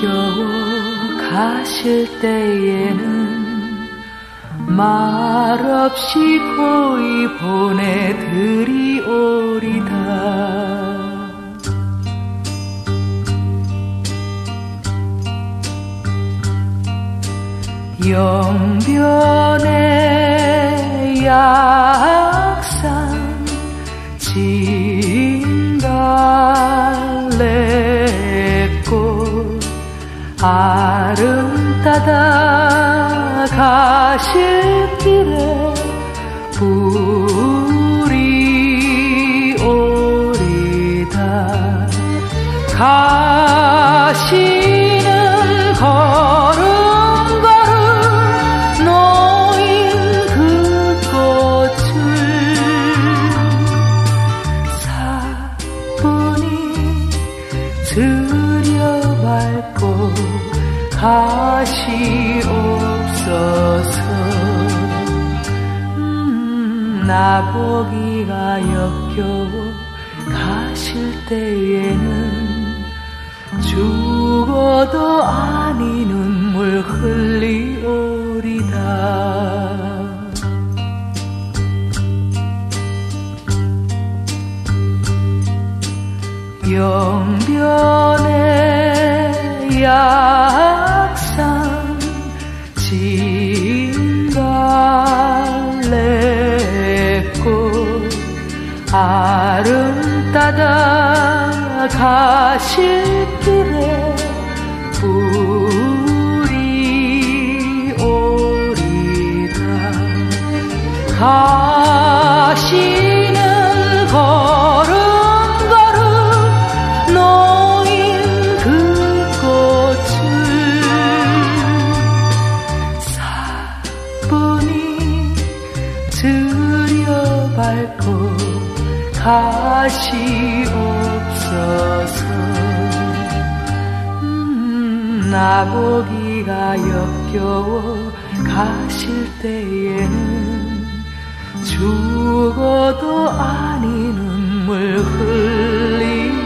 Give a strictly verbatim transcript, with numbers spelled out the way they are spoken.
역겨워 가실 때에는 말없이 고이 보내드리오리다. 영변의 약산 진달래꽃 아름다다 가실 길에 뿌리오리다. 가시는 걸음걸음 놓인 그 꽃을 사뿐히 들여밟고 가시옵소서. 음, 나보기가 역겨워 가실 때에는 죽어도 아니 눈물 흘리오리다. 영변의 약산 진달래꽃 아름다다 가실 길에 뿌리오리다. 가시는 걸음걸음 놓인 그 꽃을 사뿐히 들여밟고 가시옵소서. 음, 나보기가 역겨워 가실 때에는 죽어도 아니 눈물 흘리